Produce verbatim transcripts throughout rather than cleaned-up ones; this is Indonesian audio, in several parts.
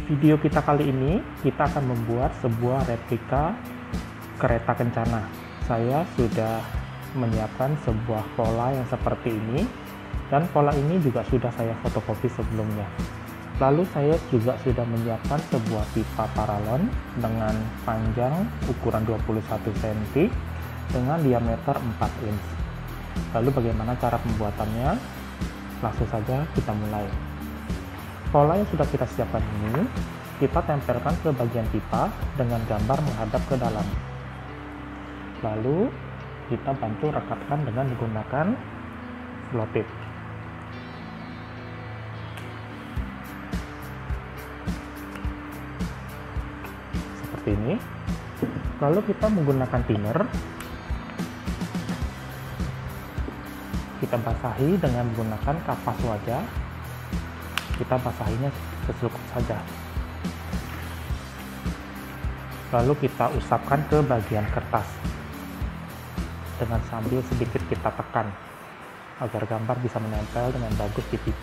video kita kali ini, kita akan membuat sebuah replika kereta kencana. Saya sudah menyiapkan sebuah pola yang seperti ini, dan pola ini juga sudah saya fotokopi sebelumnya. Lalu saya juga sudah menyiapkan sebuah pipa paralon dengan panjang ukuran dua puluh satu sentimeter dengan diameter empat inch. Lalu bagaimana cara pembuatannya? Langsung saja kita mulai. Pola yang sudah kita siapkan ini, kita tempelkan ke bagian pipa dengan gambar menghadap ke dalam. Lalu kita bantu rekatkan dengan menggunakan selotip. Seperti ini. Lalu kita menggunakan thinner, kita basahi dengan menggunakan kapas wajah. Kita basahinya secukupnya saja. Lalu kita usapkan ke bagian kertas dengan sambil sedikit kita tekan agar gambar bisa menempel dengan bagus di pipa.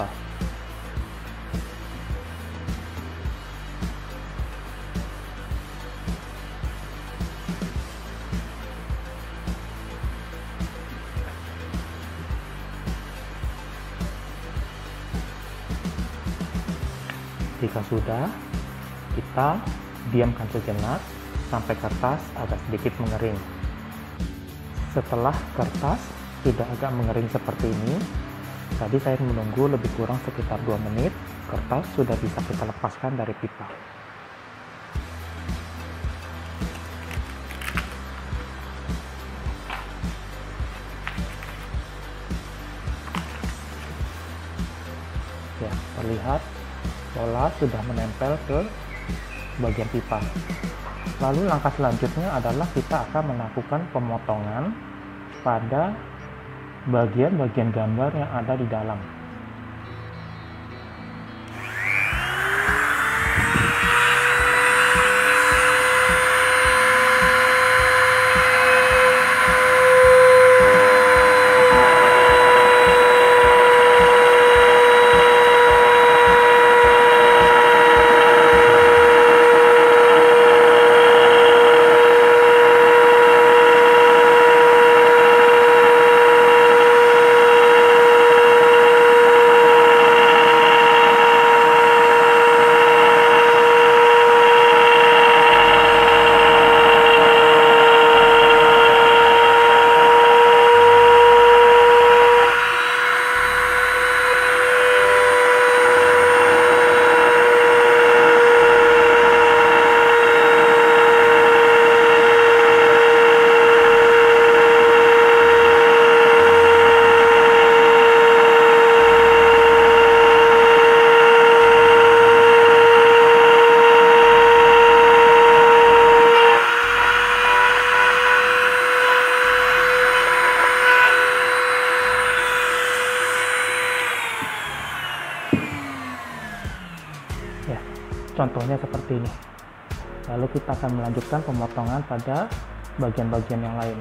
Jika sudah, kita diamkan sejenak sampai kertas agak sedikit mengering. Setelah kertas sudah agak mengering seperti ini, tadi saya menunggu lebih kurang sekitar dua menit, kertas sudah bisa kita lepaskan dari pipa. Ya, terlihat pola sudah menempel ke bagian pipa. Lalu langkah selanjutnya adalah kita akan melakukan pemotongan pada bagian-bagian gambar yang ada di dalam. Ya, contohnya seperti ini. Lalu kita akan melanjutkan pemotongan pada bagian-bagian yang lain.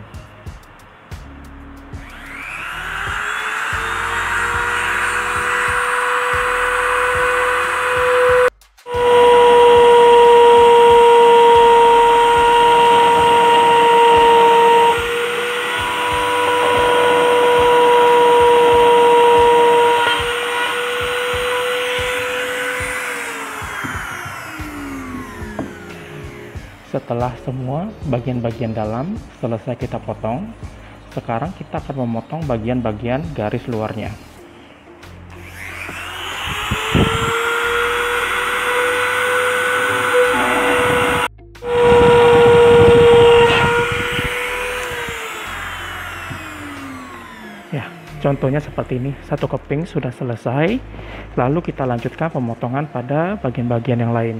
Setelah semua bagian-bagian dalam selesai kita potong, sekarang kita akan memotong bagian-bagian garis luarnya. Ya, contohnya seperti ini. Satu keping sudah selesai, lalu kita lanjutkan pemotongan pada bagian-bagian yang lain.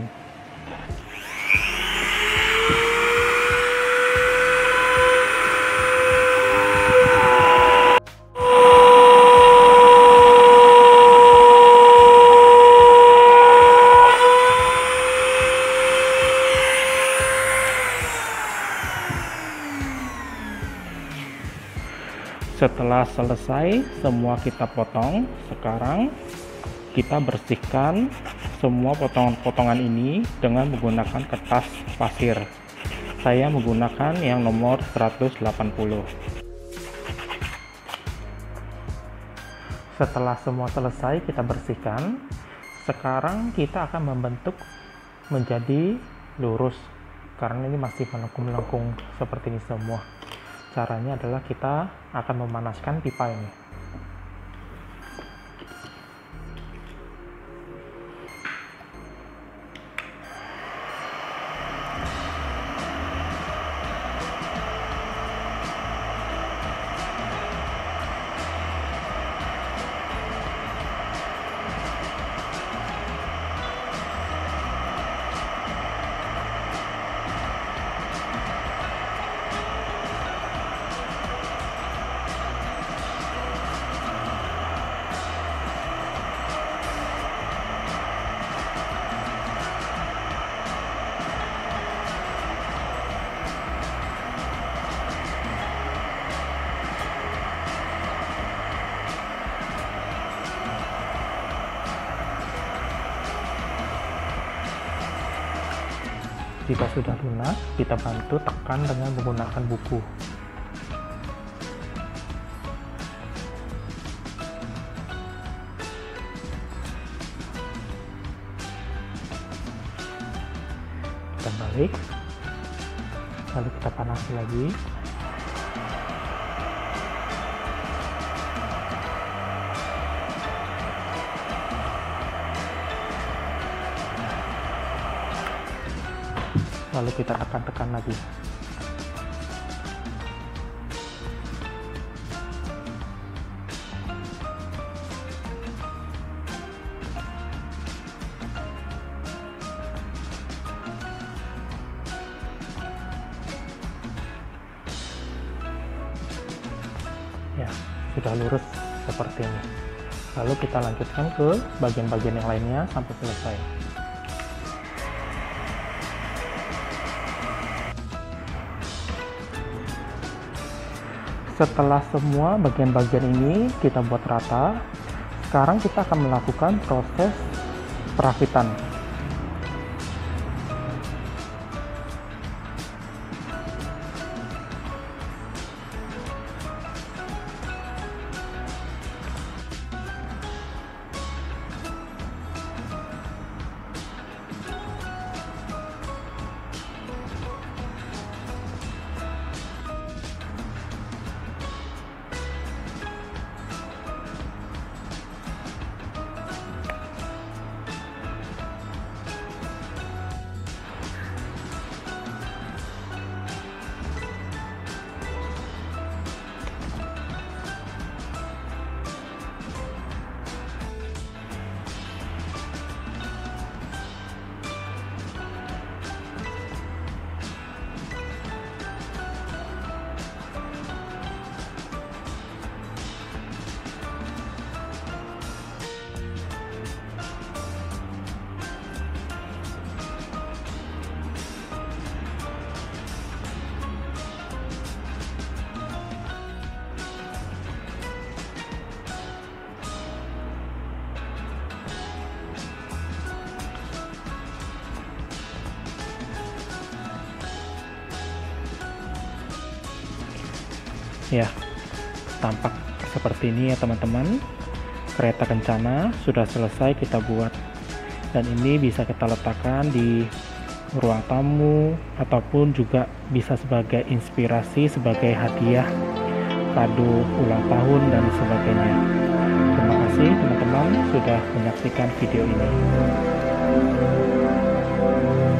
Setelah selesai semua kita potong, sekarang kita bersihkan semua potongan-potongan ini dengan menggunakan kertas pasir. Saya menggunakan yang nomor seratus delapan puluh. Setelah semua selesai kita bersihkan, sekarang kita akan membentuk menjadi lurus karena ini masih melengkung-melengkung seperti ini semua. Caranya adalah kita akan memanaskan pipa ini. Jika sudah lunas, kita bantu tekan dengan menggunakan buku. Kita balik, lalu kita panasi lagi. Lalu kita tekan-tekan lagi. Ya, sudah lurus seperti ini. Lalu kita lanjutkan ke bagian-bagian yang lainnya sampai selesai. Setelah semua bagian-bagian ini kita buat rata, sekarang kita akan melakukan proses perakitan. Ya, tampak seperti ini ya teman-teman. Kereta kencana sudah selesai kita buat, dan ini bisa kita letakkan di ruang tamu ataupun juga bisa sebagai inspirasi, sebagai hadiah, kado ulang tahun dan sebagainya. Terima kasih teman-teman sudah menyaksikan video ini.